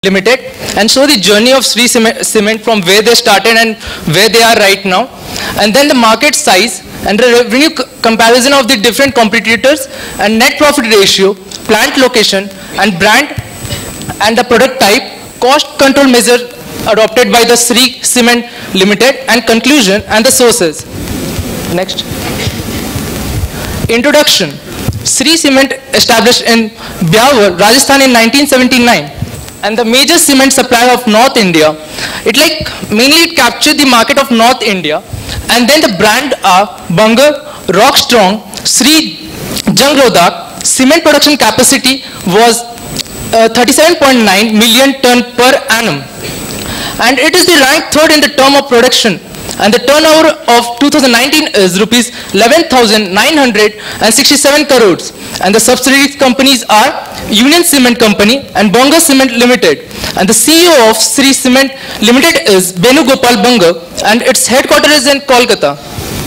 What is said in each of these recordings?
Limited and show the journey of SHREE Cement from where they started and where they are right now, and then the market size and the revenue comparison of the different competitors and net profit ratio, plant location and brand and the product type, cost control measure adopted by the SHREE Cement Limited, and conclusion and the sources. Next. Introduction. SHREE Cement established in Biawar, Rajasthan in 1979. And the major cement supplier of North India. Mainly it captured the market of North India. And then the brand are Bungar, Rock Strong, SHREE Jangrodhak. Cement production capacity was 37.9 million ton per annum. And it is the ranked third in the term of production. And the turnover of 2019 is rupees 11,967 crores. And the subsidiary companies are Union Cement Company and Bungar Cement Limited. And the CEO of SHREE Cement Limited is Benu Gopal Bungar, and its headquarters is in Kolkata.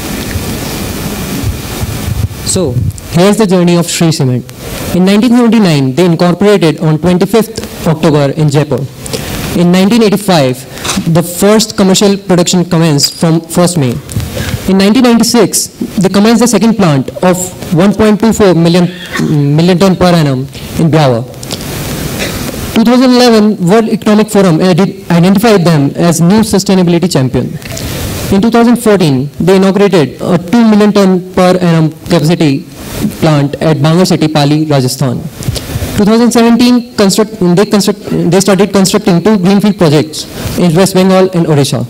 So, here's the journey of SHREE Cement. In 1979, they incorporated on 25th October in Jaipur. In 1985, the first commercial production commenced from 1st May. In 1996, they commenced the second plant of 1.24 million ton per annum in Biawar. 2011, World Economic Forum identified them as new sustainability champion. In 2014, they inaugurated a 2 million ton per annum capacity plant at Bangar City, Pali, Rajasthan. 2017, they started constructing 2 greenfield projects in West Bengal and Odisha.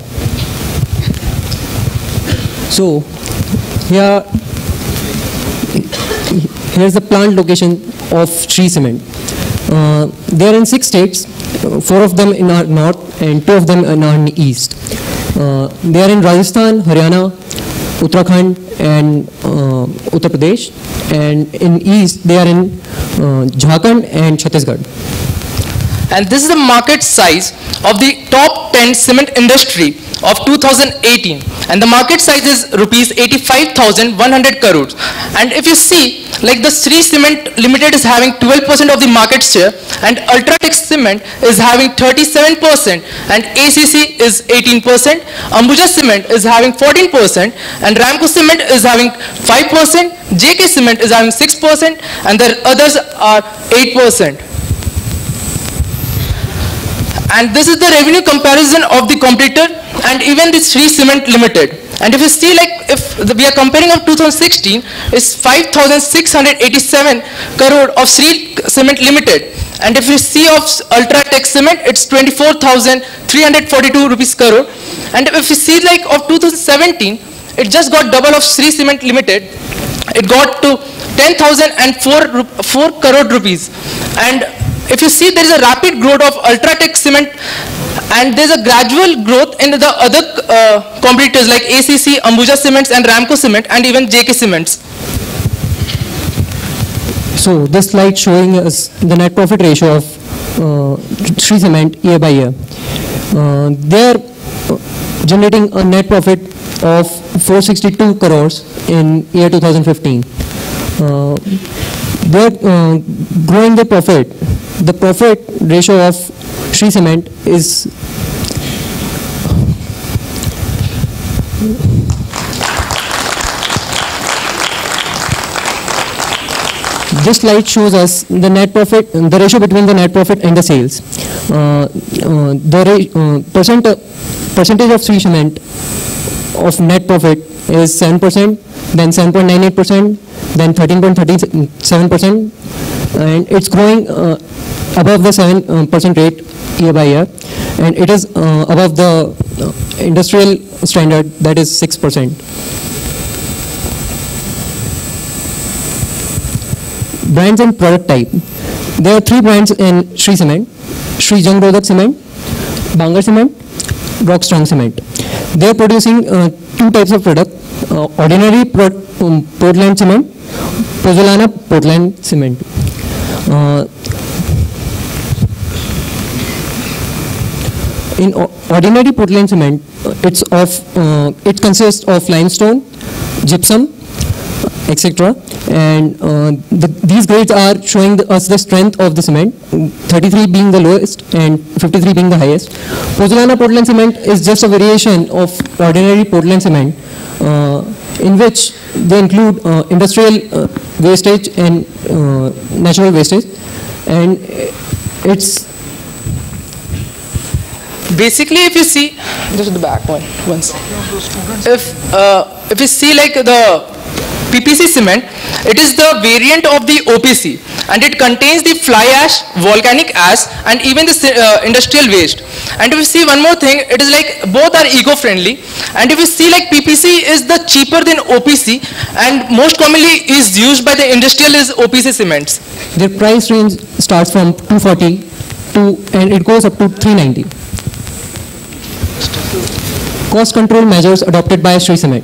So, here's the plant location of SHREE Cement. They are in 6 states, 4 of them in our north and 2 of them in our east. They are in Rajasthan, Haryana, Uttarakhand and Uttar Pradesh, and in east they are in Jharkhand and Chhattisgarh. And this is the market size of the top 10 cement industry of 2018, and the market size is rupees 85,100 crores. And if you see, the SHREE Cement Limited is having 12% of the market share, and Ultratech Cement is having 37%, and ACC is 18%, Ambuja Cement is having 14%, and Ramco Cement is having 5%, JK Cement is having 6%, and the others are 8%. And this is the revenue comparison of the competitor and even the SHREE Cement Limited. And if you see, if we are comparing of 2016, is 5,687 crore of SHREE Cement Limited. And if you see of Ultratech Cement, it's 24,342 rupees crore. And if you see of 2017, it just got double of SHREE Cement Limited. It got to 10,004 crore rupees. And if you see, there is a rapid growth of Ultratech Cement, and there is a gradual growth in the other competitors like ACC, Ambuja Cements and Ramco Cement and even JK Cements. So this slide showing us the net profit ratio of SHREE Cement year by year. They are generating a net profit of 462 crores in year 2015. They are growing the profit. The profit ratio of SHREE Cement is this slide shows us the net profit, the ratio between the net profit and the sales. The percentage of SHREE Cement of net profit is 7%, then 7.98%, then 13.37%, and it's growing above the 7% rate year by year, and it is above the industrial standard, that is 6%. Brands and product type. There are 3 brands in SHREE Cement: SHREE Jangrodhak Cement, Bangar Cement, Rock Strong Cement. They are producing 2 types of product: ordinary Portland cement, Pozzolana Portland cement. In ordinary Portland cement, it consists of limestone, gypsum, etc. And these grades are showing us the strength of the cement, 33 being the lowest and 53 being the highest. Pozzolana Portland cement is just a variation of ordinary Portland cement, in which they include industrial wastage and natural wastage, and it's basically, if you see, just the back one, once. If you see like the PPC cement, it is the variant of the OPC, and it contains the fly ash, volcanic ash, and even the industrial waste. And if you see one more thing, it is like both are eco-friendly. And if you see like PPC is the cheaper than OPC, and most commonly is used by the industrial is OPC cements. Their price range starts from 240 and it goes up to 390. Cost control measures adopted by SHREE Cement.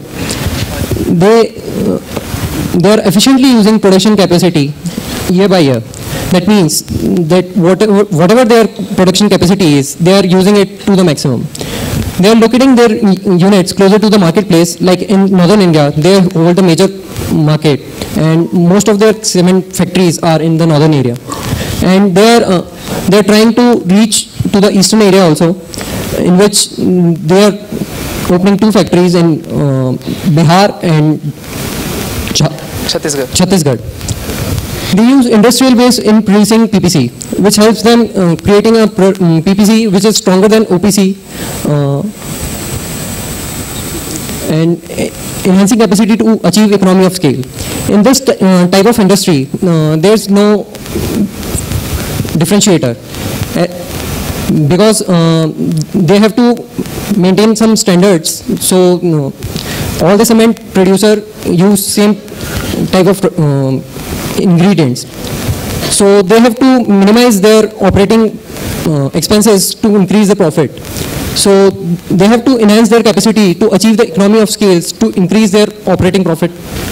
They are efficiently using production capacity year by year. That means that whatever their production capacity is, they are using it to the maximum. They are locating their units closer to the marketplace. Like in northern India, they hold the major market, and most of their cement factories are in the northern area. And they are trying to reach to the eastern area also, in which they are opening 2 factories in Bihar and Chhattisgarh. They use industrial waste in producing PPC, which helps them creating a PPC which is stronger than OPC and enhancing capacity to achieve economy of scale. In this type of industry, there's no differentiator because they have to maintain some standards. So all the cement producer use same type of ingredients. So they have to minimize their operating expenses to increase the profit. So they have to enhance their capacity to achieve the economy of scales to increase their operating profit.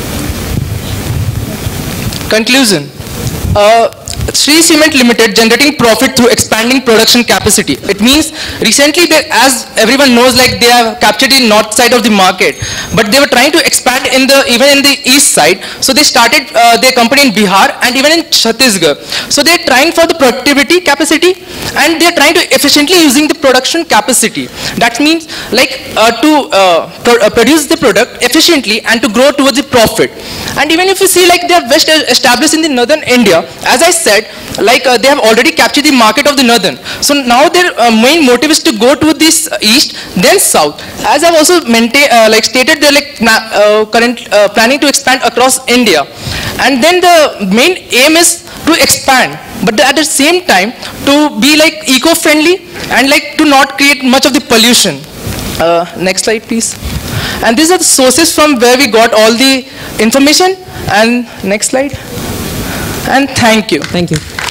Conclusion. SHREE Cement Limited generating profit through expanding production capacity. It means recently, as everyone knows, like they have captured the north side of the market, but they were trying to expand in even in the east side. So they started their company in Bihar and even in Chhattisgarh. So they're trying for the productivity capacity, and they're trying to efficiently using the production capacity. That means like to produce the product efficiently and to grow towards the profit. And even if you see like they are best established in the northern India, as I said, like they have already captured the market of the northern. So now their main motive is to go to this east, then south. As I've also stated, they're like planning to expand across India. And then the main aim is to expand, but at the same time to be like eco-friendly and like to not create much of the pollution. Next slide, please. And these are the sources from where we got all the information. And next slide. And thank you. Thank you.